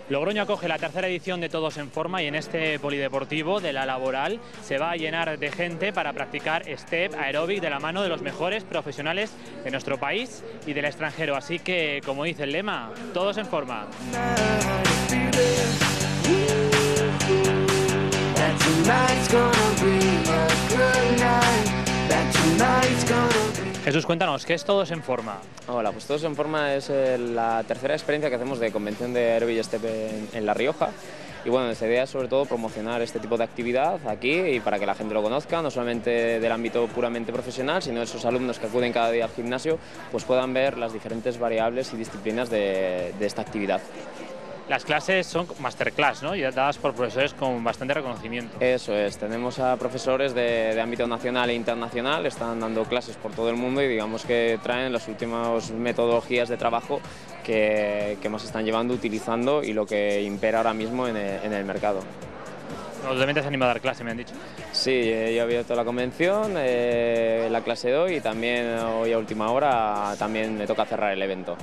Logroño acoge la tercera edición de Todos en Forma y en este polideportivo de la Laboral se va a llenar de gente para practicar step aeróbic de la mano de los mejores profesionales de nuestro país y del extranjero. Así que, como dice el lema, todos en forma. Jesús, cuéntanos, ¿qué es Todos en Forma? Hola, pues Todos en Forma es la tercera experiencia que hacemos de convención de aeróbic y step en La Rioja. Y bueno, nuestra idea es sobre todo promocionar este tipo de actividad aquí y para que la gente lo conozca, no solamente del ámbito puramente profesional, sino esos alumnos que acuden cada día al gimnasio, pues puedan ver las diferentes variables y disciplinas de esta actividad. Las clases son masterclass, ¿no? Y dadas por profesores con bastante reconocimiento. Eso es, tenemos a profesores de ámbito nacional e internacional, están dando clases por todo el mundo y digamos que traen las últimas metodologías de trabajo que más están llevando, utilizando y lo que impera ahora mismo en el mercado. Los también te has animado a dar clase, me han dicho. Sí, yo he abierto la convención, la clase de hoy y también hoy a última hora también me toca cerrar el evento.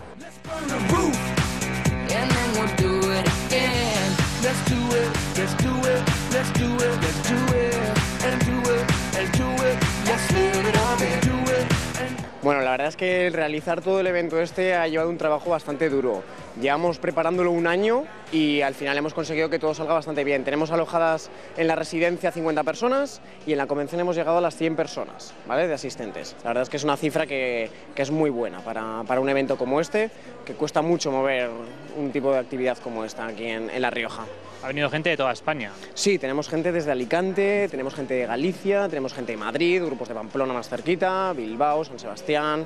Bueno, la verdad es que realizar todo el evento este ha llevado un trabajo bastante duro. Llevamos preparándolo un año y al final hemos conseguido que todo salga bastante bien. Tenemos alojadas en la residencia 50 personas y en la convención hemos llegado a las 100 personas, ¿vale?, de asistentes. La verdad es que es una cifra que es muy buena para un evento como este, que cuesta mucho mover un tipo de actividad como esta aquí en La Rioja. Ha venido gente de toda España. Sí, tenemos gente desde Alicante, tenemos gente de Galicia, tenemos gente de Madrid, grupos de Pamplona más cerquita, Bilbao, San Sebastián.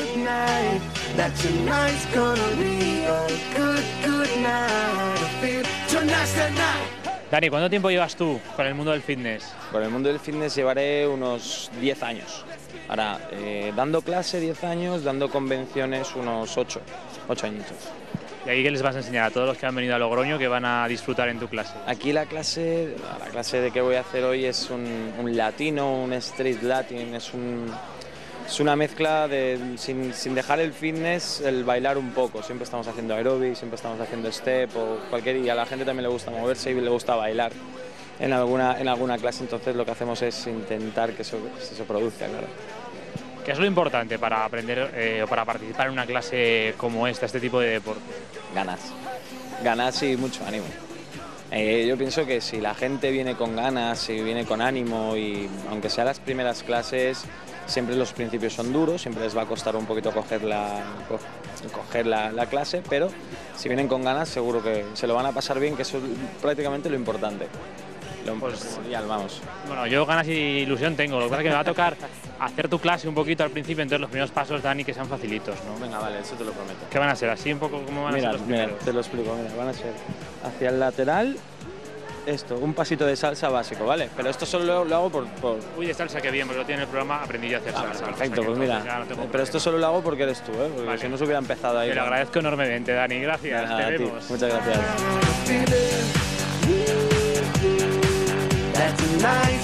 Dani, ¿cuánto tiempo llevas tú con el mundo del fitness? Con el mundo del fitness llevaré unos 10 años. Ahora, dando clase 10 años, dando convenciones unos 8 añitos. ¿Y aquí qué les vas a enseñar a todos los que han venido a Logroño que van a disfrutar en tu clase? Aquí la clase de que voy a hacer hoy es un latino, un street latin, es una mezcla de, sin dejar el fitness, el bailar un poco. Siempre estamos haciendo aeróbic, siempre estamos haciendo step o y a la gente también le gusta moverse y le gusta bailar en alguna clase, entonces lo que hacemos es intentar que eso se produzca, claro. ¿Qué es lo importante para aprender o para participar en una clase como esta, este tipo de deporte? Ganas y mucho ánimo. Yo pienso que si la gente viene con ganas, si viene con ánimo y aunque sean las primeras clases, siempre los principios son duros, siempre les va a costar un poquito coger la clase, pero si vienen con ganas seguro que se lo van a pasar bien, que eso es prácticamente lo importante. Vamos. Bueno, yo ganas y ilusión tengo, lo que pasa es que me va a tocar hacer tu clase un poquito al principio, entonces los primeros pasos, Dani, que sean facilitos, ¿no? Venga, vale, eso te lo prometo. ¿Qué van a ser? ¿Así un poco como van a ser los primeros? Mira, te lo explico, van a ser hacia el lateral, un pasito de salsa básico, ¿vale? Pero esto solo lo hago por... Uy, de salsa, qué bien, porque lo tiene el programa, aprendí a hacer salsa. Perfecto, pues mira, pero esto solo lo hago porque eres tú, ¿eh? Porque vale. Si no se hubiera empezado ahí... Te lo agradezco enormemente, Dani, gracias, nada, te vemos. Muchas gracias. Tonight